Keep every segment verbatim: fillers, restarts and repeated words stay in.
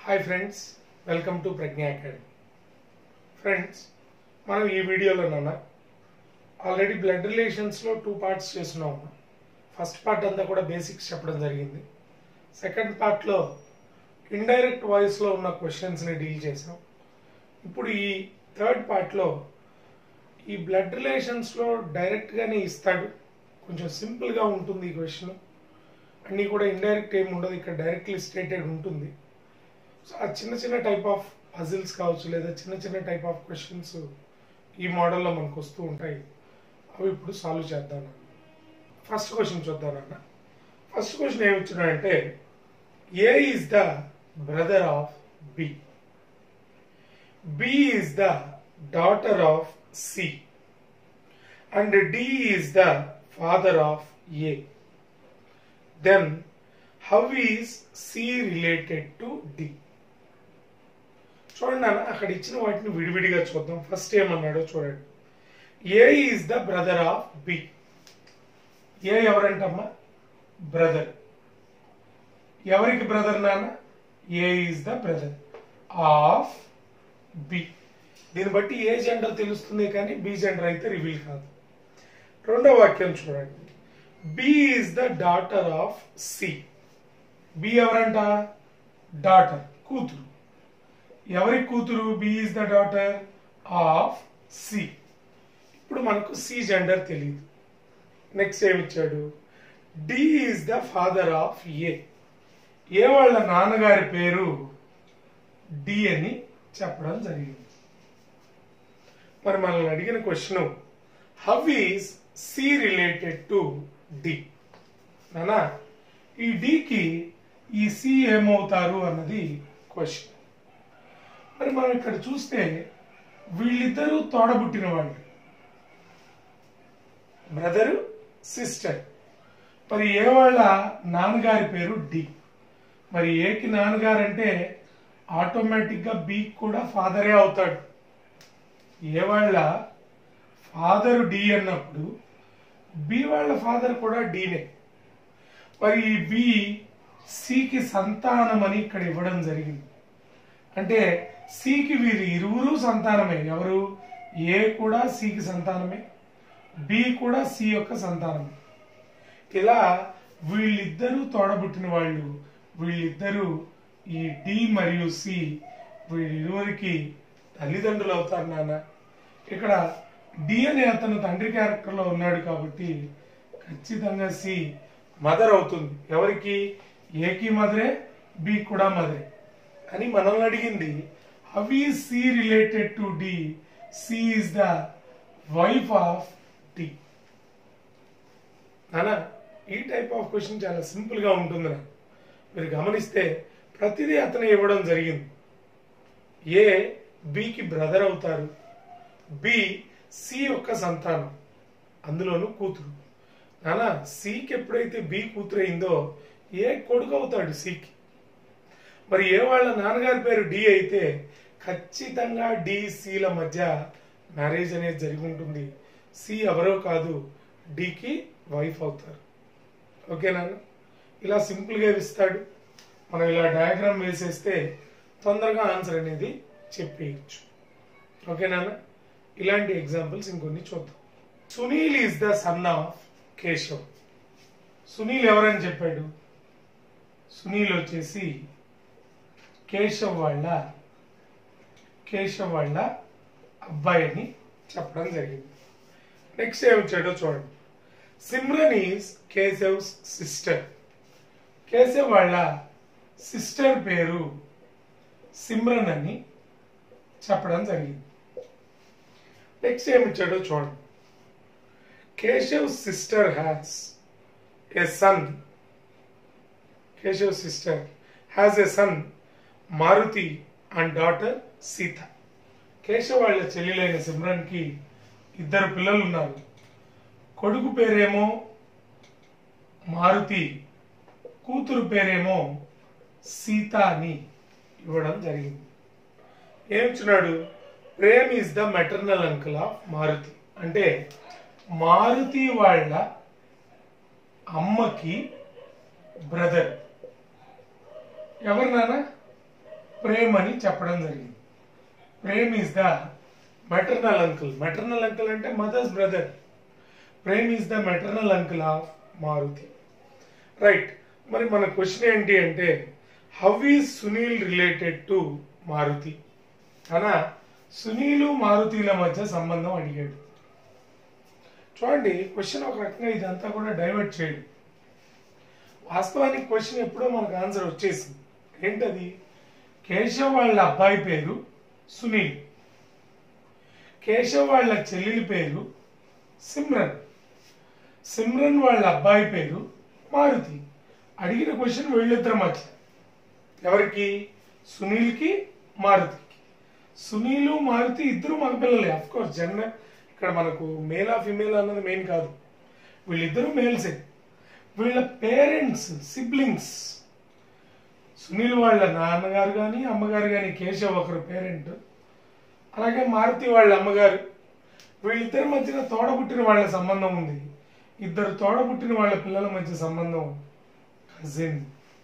Hi friends, welcome to Pragnya Academy. Friends, మనం ఈ వీడియోలో నాన్న ఆల్రెడీ బ్లడ్ రిలేషన్స్లో టూ పార్ట్స్ చేస్తున్నాము. ఫస్ట్ పార్ట్ అంతా కూడా బేసిక్స్ చెప్పడం జరిగింది. సెకండ్ పార్ట్లో ఇండైరెక్ట్ వాయిస్లో ఉన్న క్వశ్చన్స్ని డీల్ చేసాం. ఇప్పుడు ఈ థర్డ్ పార్ట్లో ఈ బ్లడ్ రిలేషన్స్లో డైరెక్ట్గానే ఇస్తాడు, కొంచెం సింపుల్గా ఉంటుంది ఈ క్వశ్చన్. అన్నీ కూడా ఇండైరెక్ట్ ఏమి ఉండదు, ఇక్కడ డైరెక్ట్లీ స్టేటెడ్ ఉంటుంది. సో ఆ చిన్న చిన్న టైప్ ఆఫ్ పజిల్స్ కావచ్చు, లేదా చిన్న చిన్న టైప్ ఆఫ్ క్వశ్చన్స్ ఈ మోడల్లో మనకు వస్తూ ఉంటాయి. అవి ఇప్పుడు సాల్వ్ చేద్దాం. ఫస్ట్ క్వశ్చన్ చూద్దాం అన్న. ఫస్ట్ క్వశ్చన్ ఏమి ఇచ్చినాడంటే, A is the brother of B, B is the daughter of C and D is the father of A. Then how is C related to D? చూడండి అన్న, అక్కడ ఇచ్చిన వాటిని విడివిడిగా చూద్దాం. ఫస్ట్ ఏమన్నాడో చూడండి. A is the brother of B. A ఎవరంటమ్మా? బ్రదర్. ఎవరికి బ్రదర్ నాన్న? A is the brother of B. దీన్ని బట్టి ఏ జెండర్ తెలుస్తుంది, కానీ బి జెండర్ అయితే రివీల్ కాదు. రెండో వాక్యం చూడండి. B is the daughter of C. B ఎవరంట? డాటర్, కూతురు. ఎవరి కూతురు? B is the daughter of C. ఇప్పుడు మనకు సి జెండర్ తెలియదు. నెక్స్ట్ ఏమిచ్చాడు? D is the father of A. A వాళ్ళ నాన్నగారి పేరు డి అని చెప్పడం జరిగింది. మరి మనల్ని అడిగిన question, how is C related to D? నానా, ఈ డికి ఈ సి ఏమవుతారు అన్నది క్వశ్చన్. మరి మనం ఇక్కడ చూస్తే వీళ్ళిద్దరూ తోడబుట్టిన వాళ్ళు, బ్రదరు సిస్టర్. మరి ఏ వాళ్ళ నాన్నగారి పేరు డి. మరి ఏకి నాన్నగారు అంటే ఆటోమేటిక్గా బి కూడా ఫాదరే అవుతాడు. ఏ వాళ్ళ ఫాదరు డి అన్నప్పుడు బి వాళ్ళ ఫాదర్ కూడా డీనే. మరి ఈ బి సికి సంతానం అని ఇక్కడ ఇవ్వడం జరిగింది. అంటే సికి వీరి ఇరువురు సంతానమే. ఎవరు? ఏ కూడా సికి సంతానమే, బి కూడా సి యొక్క సంతానమే. ఇలా వీళ్ళిద్దరూ తోడబుట్టిన వాళ్ళు. వీళ్ళిద్దరూ ఈ డి మరియు సి వీళ్ళిరువురికి తల్లిదండ్రులు అవుతారు నాన్న. ఇక్కడ డి అనే అతను తండ్రి క్యారెక్టర్లో ఉన్నాడు కాబట్టి ఖచ్చితంగా సి మదర్ అవుతుంది. ఎవరికి? ఏకి మదరే, బి కూడా మదరే. అని మనల్ని అడిగింది, how is C related to D? C is the wife of D. నానా, ఈ టైప్ ఆఫ్ క్వశ్చన్ చాలా సింపుల్గా ఉంటుంది నా. మీరు గమనిస్తే ప్రతిదీ అతను ఇవ్వడం జరిగింది. ఏ బికి బ్రదర్ అవుతారు, బి సి యొక్క సంతానం, అందులోనూ కూతురు. నానా, సికి ఎప్పుడైతే బి కూతురు అయిందో ఏ కొడుకు అవుతాడు సికి. మరి ఏ వాళ్ళ నాన్నగారి పేరు డి అయితే ఖచ్చితంగా డి సిల మధ్య మ్యారేజ్ అనేది జరిగి ఉంటుంది. సి ఎవరో కాదు, డికి వైఫ్ అవుతారు. ఓకేనా? ఇలా సింపుల్గా ఇస్తాడు. మనం ఇలా డయాగ్రామ్ వేసేస్తే తొందరగా ఆన్సర్ అనేది చెప్పేయచ్చు. ఓకేనా? ఇలాంటి ఎగ్జాంపుల్స్ ఇంకొన్ని చూద్దాం. Sunil is the son of Keshav. Sunil ఎవరని చెప్పాడు? సునీల్ వచ్చేసి కేశవ్ వాళ్ళ కేశవ్ వాళ్ళ అబ్బాయి అని చెప్పడం జరిగింది. నెక్స్ట్ ఏమిచ్చాడో చూడండి. Simran is Keshav's sister. కేశవ్ వాళ్ళ సిస్టర్ పేరు సిమ్రన్ అని చెప్పడం జరిగింది. నెక్స్ట్ ఏమిచ్చాడో చూడండి. Keshav sister has a son. Keshav sister has a son Maruti and daughter Sita. Keshav వాళ్ళ చెల్లెలైన సిమ్రన్ కి ఇద్దరు పిల్లలు ఉన్నారు. కొడుకు పేరేమో మారుతి, కూతురు పేరేమో సీత అని ఇవ్వడం జరిగింది. ఏమిచ్చినాడు? Prem is the maternal uncle of Maruti. అంటే మారుతి వాళ్ళ అమ్మకి బ్రదర్. ఎవరు నాన్న? ప్రేమ్ అని చెప్పడం జరిగింది. Prem is the maternal uncle. Maternal uncle అంటే mother's brother. Prem is the maternal uncle of Maruti. Right. మరి మన క్వశ్చన్ ఏంటి అంటే how is Sunil related to Maruti అనా సునీలు మారుతిల మధ్య సంబంధం అడిగాడు. చూడండి, క్వశ్చన్ ఒక రకంగా ఇదంతా కూడా డైవర్ట్ చేయడు. వాస్తవానికి క్వశ్చన్ ఎప్పుడో మనకు ఆన్సర్ వచ్చేసింది. ఏంటది? కేశవ్ వాళ్ళ అబ్బాయి పేరు సునీల్, కేశవ్ వాళ్ళ చెల్లెలి పేరు సిమ్రన్, సిమ్రన్ వాళ్ళ అబ్బాయి పేరు మారుతి. అడిగిన క్వశ్చన్ వీళ్ళిద్దరి మధ్య, ఎవరికి? సునీల్కి మారుతికి. సునీలు మారుతి ఇద్దరు మగపిల్లలే. అఫ్ కోర్స్ జనరల్ ఇక్కడ మనకు మేలా ఫిమేల్ అన్నది మెయిన్ కాదు, వీళ్ళిద్దరూ మేల్సే. వీళ్ళ పేరెంట్స్ సిబ్లింగ్స్, సునీల్ వాళ్ళ నాన్నగారు కానీ అమ్మగారు కానీ కేశవ్ ఒకరు పేరెంట్, అలాగే మారుతి వాళ్ళ అమ్మగారు. వీళ్ళిద్దరి మధ్యన తోడబుట్టిన వాళ్ళ సంబంధం ఉంది. ఇద్దరు తోడబుట్టిన వాళ్ళ పిల్లల మధ్య సంబంధం కజిన్.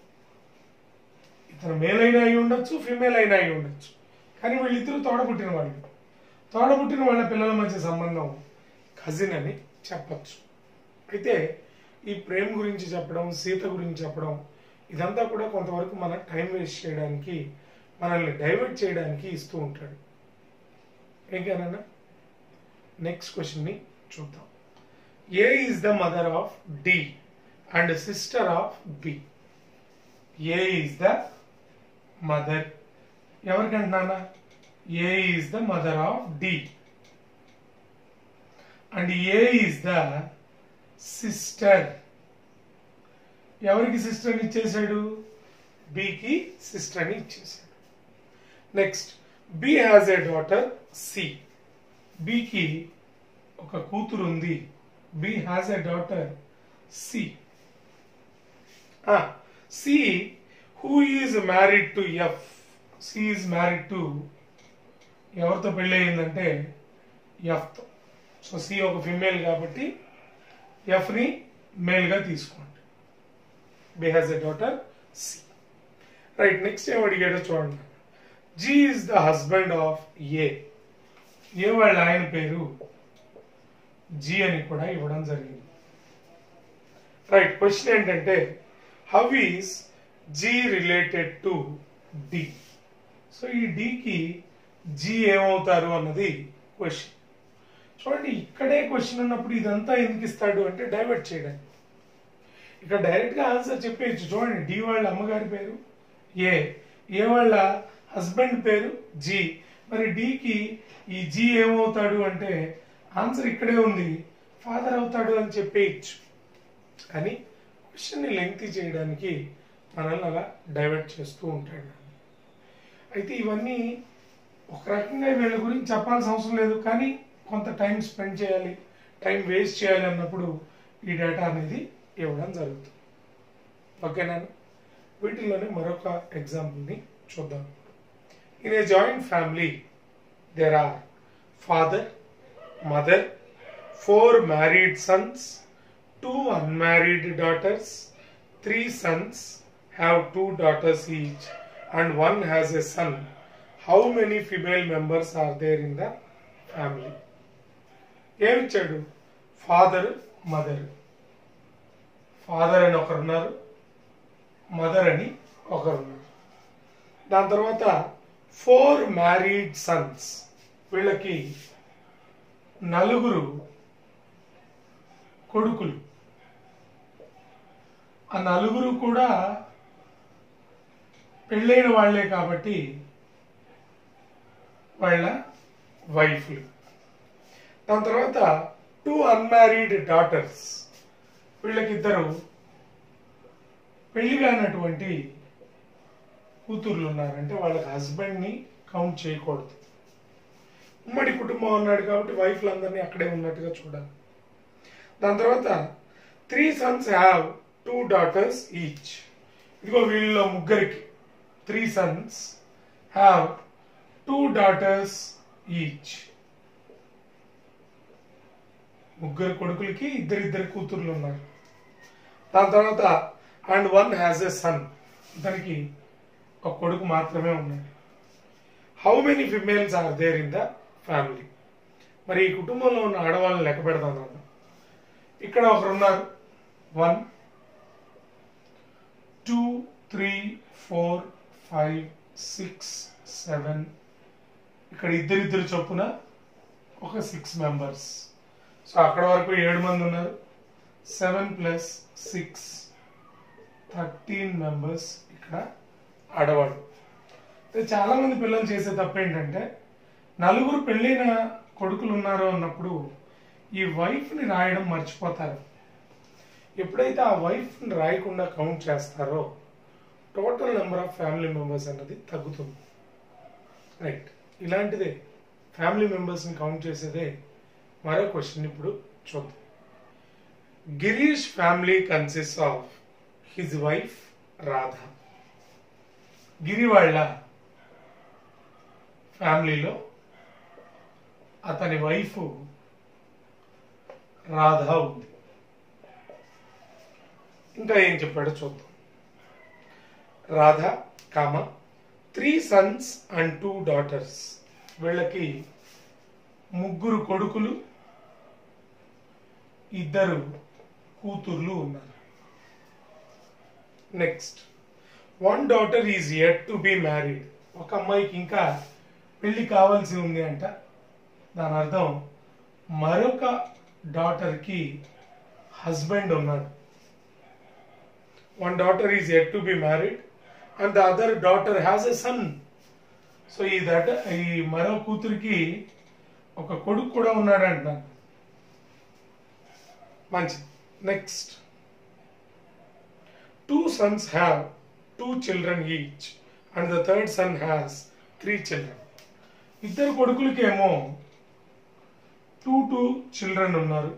ఇతను మేల్ అయినా అయి ఉండొచ్చు, ఫిమేల్ అయినా అయి ఉండొచ్చు, కానీ వీళ్ళిద్దరూ తోడబుట్టిన వాళ్ళు. తోడబుట్టిన వాళ్ళ పిల్లల మధ్య సంబంధం కజిన్ అని చెప్పచ్చు. అయితే ఈ ప్రేమ్ గురించి చెప్పడం, సీత గురించి చెప్పడం, ఇదంతా కూడా కొంతవరకు మన టైం వేస్ట్ చేయడానికి, మనల్ని డైవర్ట్ చేయడానికి ఇస్తూ ఉంటాడు. ఏకేనా? నెక్స్ట్ క్వశ్చన్ ని చూద్దాం. A is the mother of D and sister of B. A is the mother, ఎవరికంటున్నానా? A is the mother of D and A is the sister. ఎవరికి సిస్టర్ అని ఇచ్చేసాడు? బికి సిస్టర్ అని ఇచ్చేసాడు. Next, B has a daughter C. బికి ఒక కూతురు ఉంది. B has a daughter C. C who is married to F. C is married to, ఎవరితో పెళ్ళి అయిందంటే ఎఫ్తో. సో సి ఒక ఫిమేల్ కాబట్టి ఎఫ్ని మేల్గా తీసుకోండి. B has a daughter C. Right. Next ఏం అడిగాడో చూడండి. G is the husband of A. A వాళ్ళ ఆయన పేరు జి అని కూడా ఇవ్వడం జరిగింది. రైట్. క్వశ్చన్ ఏంటంటే how is G related to D. So ఈ డికి జి ఏమవుతారు అన్నది క్వశ్చన్. చూడండి, ఇక్కడే క్వశ్చన్ ఉన్నప్పుడు ఇదంతా ఎందుకు ఇస్తాడు అంటే డైవర్ట్ చేయడానికి. ఇక్కడ డైరెక్ట్ గా ఆన్సర్ చెప్పేయచ్చు. చూడండి, డి వాళ్ళ అమ్మగారి పేరు ఏ, ఏ వాళ్ళ హస్బెండ్ పేరు జి. మరి డికి ఈ జి ఏమవుతాడు అంటే ఆన్సర్ ఇక్కడే ఉంది, ఫాదర్ అవుతాడు అని చెప్పేయచ్చు. కానీ క్వశ్చన్ ని లెంగ్తీ చేయడానికి మనల్ని అలా డైవర్ట్ చేస్తూ ఉంటాడు. అయితే ఇవన్నీ ఒక రకంగా వీళ్ళ గురించి చెప్పాల్సిన అవసరం లేదు, కానీ కొంత టైం స్పెండ్ చేయాలి, టైం వేస్ట్ చేయాలి అన్నప్పుడు ఈ డేటా అనేది ఇవ్వడం జరుగుతుంది. ఓకేనా? వీటిలోనే మరొక ఎగ్జాంపుల్ని చూద్దాం. In a joint family there are father, mother, four married sons, two unmarried daughters, three sons have two daughters each and one has a son. How many female members are there in the family? ఏమిచ్చాడు? Father, mother. Father అని ఒకరున్నారు, mother అని ఒకరున్నారు. దాని తర్వాత four married Sons. వీళ్ళకి నలుగురు కొడుకులు. ఆ నలుగురు కూడా పెళ్ళైన వాళ్లే కాబట్టి వాళ్ళ వైఫ్లు. దాని తర్వాత టూ అన్మ్యారీడ్ డాటర్స్. వీళ్ళకిద్దరు పెళ్లి కానటువంటి కూతుర్లు ఉన్నారంటే వాళ్ళకి హస్బెండ్ని కౌంట్ చేయకూడదు. ఉమ్మడి కుటుంబం అన్నాడు కాబట్టి వైఫ్లందరినీ అక్కడే ఉన్నట్టుగా చూడాలి. దాని తర్వాత three sons have two daughters each. ఇదిగో వీళ్ళలో ముగ్గురికి three sons have two daughters each. ముగ్గురు కొడుకులకి ఇద్దరిద్దరు కూతుర్లు ఉన్నారు. దాని తర్వాత and one has a son. ఇతనికి ఒక కొడుకు మాత్రమే ఉన్నాడు. How many females are there in the family? మరి ఈ కుటుంబంలో ఉన్న ఆడవాళ్ళని లెక్క పెడతాను అన్న. ఇక్కడ ఒకరు ఉన్నారు, one two three four five six seven, ఇక్కడ ఇద్దరిద్దరు చొప్పున ఒక సిక్స్ మెంబర్స్. సో అక్కడ వరకు ఏడు మంది ఉన్నారు. Seven plus six thirteen members ఇక్కడ ఆడవాళ్ళు. చాలా మంది పిల్లలు చేసే తప్పు ఏంటంటే నలుగురు పెళ్ళైన కొడుకులు ఉన్నారు అన్నప్పుడు ఈ వైఫ్ని రాయడం మర్చిపోతారు. ఎప్పుడైతే ఆ వైఫ్ని రాయకుండా కౌంట్ చేస్తారో total number of family members అన్నది తగ్గుతుంది. రైట్, ఇలాంటిదే ఫ్యామిలీ మెంబర్స్ని కౌంట్ చేసేదే మరో క్వశ్చన్ ఇప్పుడు చూద్దాం. Girish family consist of his wife Radha. Giri వాళ్ళ ఫ్యామిలీలో అతని వైఫ్ రాధా ఉంది. ఇంకా ఏం చెప్పాడో చూద్దాం. Radha comma three sons and two daughters. వీళ్ళకి ముగ్గురు కొడుకులు ఇద్దరు కూతుర్లు ఉన్నారు. Next, one daughter is yet to be married. ఒక అమ్మాయికి ఇంకా పెళ్లి కావాల్సి ఉంది అంట. దాని అర్థం మరొక డాటర్కి హస్బెండ్ ఉన్నాడు. One daughter is yet to be married and the other daughter has a son. So ఈ దట ఈ మరో కూతురికి ఒక కొడుకు కూడా ఉన్నాడు అంటున్నాను. మంచిది. Next, two sons have two children each and the third son has three children. ఇద్దరు కొడుకులకి ఏమో టూ టూ చిల్డ్రన్ ఉన్నారు.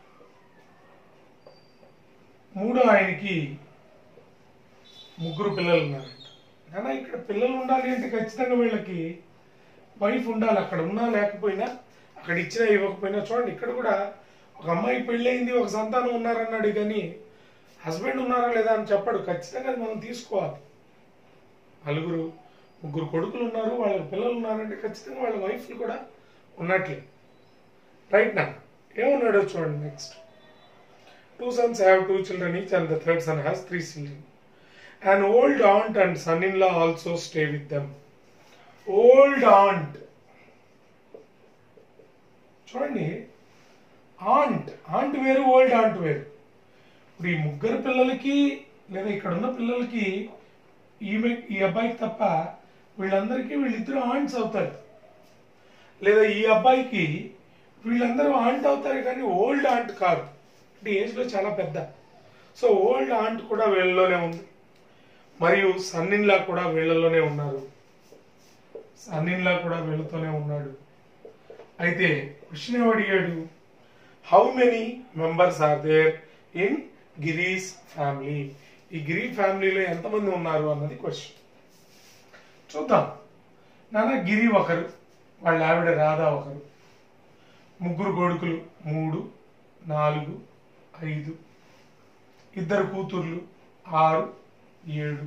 మూడో ఆయనకి ముగ్గురు పిల్లలు ఉన్నారంట. నాన్న ఇక్కడ పిల్లలు ఉండాలి అంటే ఖచ్చితంగా వీళ్ళకి వైఫ్ ఉండాలి. అక్కడ ఉన్నా లేకపోయినా, అక్కడ ఇచ్చినా ఇవ్వకపోయినా. చూడండి, ఇక్కడ కూడా ఒక అమ్మాయికి పెళ్ళయింది, ఒక సంతానం ఉన్నారన్నాడు, కానీ హస్బెండ్ ఉన్నారా లేదా అని చెప్పాడు. ఖచ్చితంగా మనం తీసుకోవాలి. నలుగురు ముగ్గురు కొడుకులు ఉన్నారు, వాళ్ళకి పిల్లలు ఉన్నారంటే ఖచ్చితంగా వాళ్ళ వైఫ్లు కూడా ఉన్నట్లే. రైట్ నా ఏమన్నాడో చూడండి. Next, two sons have two children each and the third son has three children. An old aunt and son-in-law also stay with them. Old aunt. చూడండి, ఆంట్ ఆంట్ వేరు, ఓల్డ్ ఆంట్ వేరు. ఇప్పుడు ఈ ముగ్గురు పిల్లలకి లేదా ఇక్కడ ఉన్న పిల్లలకి ఈమె ఈ అబ్బాయికి తప్ప వీళ్ళందరికీ వీళ్ళిద్దరు ఆంట్స్ అవుతారు. లేదా ఈ అబ్బాయికి వీళ్ళందరూ ఆంట్ అవుతారు, కానీ ఓల్డ్ ఆంట్ కాదు. అంటే ఏజ్లో చాలా పెద్ద. సో ఓల్డ్ ఆంట్ కూడా వీళ్ళలోనే ఉంది. మరియు సన్నిన్లా కూడా వీళ్ళలోనే ఉన్నారు. సన్నిన్లా కూడా వీళ్ళతోనే ఉన్నాడు. అయితే క్వశ్చన్ ఏమడిగాడు? How many members are there in Girish's family? ఈ గిరి ఫ్యామిలీలో ఎంతమంది ఉన్నారు అన్నది క్వశ్చన్. చూద్దాం. నాన్న గిరి ఒకరు, వాళ్ళ ఆవిడ రాధా ఒకరు, ముగ్గురు కొడుకులు మూడు నాలుగు ఐదు, ఇద్దరు కూతుర్లు ఆరు ఏడు.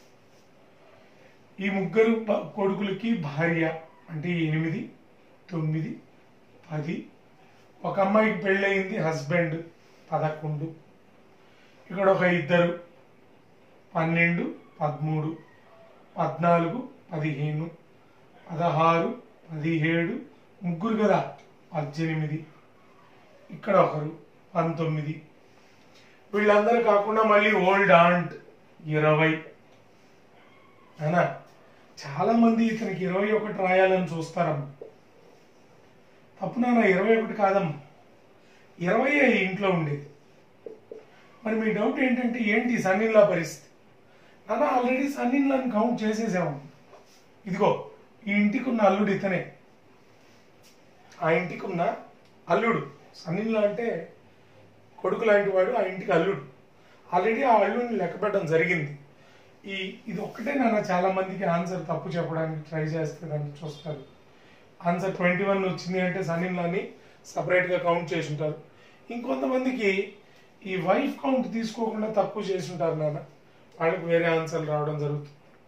ఈ ముగ్గురు కొడుకులకి భార్య అంటే ఎనిమిది తొమ్మిది పది. ఒక అమ్మాయికి పెళ్ళయింది, హస్బెండ్ పదకొండు. ఇక్కడ ఒక ఇద్దరు పన్నెండు పదమూడు పద్నాలుగు పదిహేను పదహారు పదిహేడు, ముగ్గురు కదా పద్దెనిమిది. ఇక్కడ ఒకరు పంతొమ్మిది. వీళ్ళందరూ కాకుండా మళ్ళీ ఓల్డ్ ఆంట్ ఇరవై. అయినా చాలా మంది ఇతనికి ఇరవై ఒకటి రాయాలని చూస్తారమ్మా. తప్పు నాన్న, ఇరవై ఒకటి కాదమ్మా, ఇరవై ఇంట్లో ఉండేది. మరి మీ డౌట్ ఏంటంటే ఏంటి సన్నిన్లా పరిస్థితి? నాన్న ఆల్రెడీ సన్నిన్లాని కౌంట్ చేసేసాము. ఇదిగో ఈ ఇంటికి ఉన్న అల్లుడు ఇతనే. ఆ ఇంటికి ఉన్న అల్లుడు సన్నిన్లా అంటే కొడుకు లాంటి వాడు, ఆ ఇంటికి అల్లుడు. ఆల్రెడీ ఆ అల్లుడిని లెక్కపెట్టడం జరిగింది. ఈ ఇది ఒక్కటే నాన్న చాలా మందికి ఆన్సర్ తప్పు చెప్పడానికి ట్రై చేస్తే దాన్ని చూస్తారు. ఆన్సర్ ట్వంటీ వన్ వచ్చింది అంటే సన్నిన్లాని సపరేట్గా కౌంట్ చేసి ఉంటారు. ఇంకొంతమందికి ఈ వైఫ్ కౌంట్ తీసుకోకుండా తక్కువ చేసి ఉంటారు నాన్న, వాళ్ళకి వేరే ఆన్సర్లు రావడం జరుగుతుంది.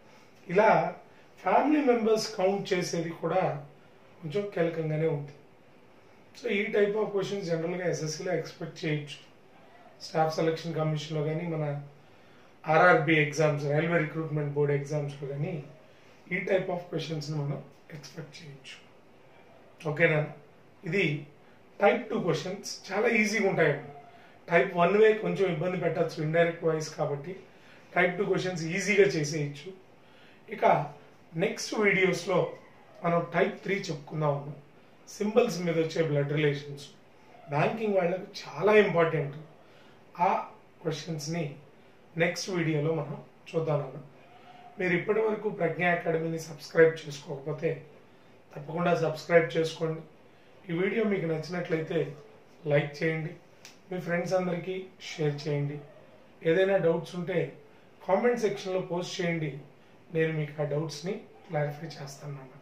ఇలా ఫ్యామిలీ మెంబర్స్ కౌంట్ చేసేది కూడా కొంచెం కీలకంగానే ఉంది. సో ఈ టైప్ ఆఫ్ క్వశ్చన్స్ జనరల్గా ఎస్ఎస్సీలో ఎక్స్పెక్ట్ చేయొచ్చు. స్టాఫ్ సెలక్షన్ కమిషన్లో కానీ మన RRB exams, railway recruitment board ఎగ్జామ్స్లో కానీ ఈ టైప్ ఆఫ్ క్వశ్చన్స్ని మనం ఎక్స్పెక్ట్ చేయొచ్చు. ఓకేనా? ఇది టైప్ టూ క్వశ్చన్స్ చాలా ఈజీగా ఉంటాయండి. టైప్ వన్ వే కొంచెం ఇబ్బంది పెట్టచ్చు ఇండైరెక్ట్ వాయిస్ కాబట్టి, టైప్ టూ క్వశ్చన్స్ ఈజీగా చేసేయచ్చు. ఇక నెక్స్ట్ వీడియోస్లో మనం టైప్ త్రీ చెప్పుకుందాం. సింబల్స్ మీద వచ్చే బ్లడ్ రిలేషన్స్ బ్యాంకింగ్ వాళ్ళకు చాలా ఇంపార్టెంట్. ఆ క్వశ్చన్స్ని నెక్స్ట్ వీడియోలో మనం చూద్దాం. మీరు ఇప్పటి వరకు ప్రజ్ఞ అకాడమీని సబ్స్క్రైబ్ చేసుకోకపోతే తప్పకుండా సబ్స్క్రైబ్ చేసుకోండి. ఈ వీడియో మీకు నచ్చినట్లయితే లైక్ చేయండి, మీ ఫ్రెండ్స్ అందరికీ షేర్ చేయండి. ఏదైనా డౌట్స్ ఉంటే కామెంట్ సెక్షన్లో పోస్ట్ చేయండి, నేను మీకు ఆ డౌట్స్ని క్లారిఫై చేస్తాను.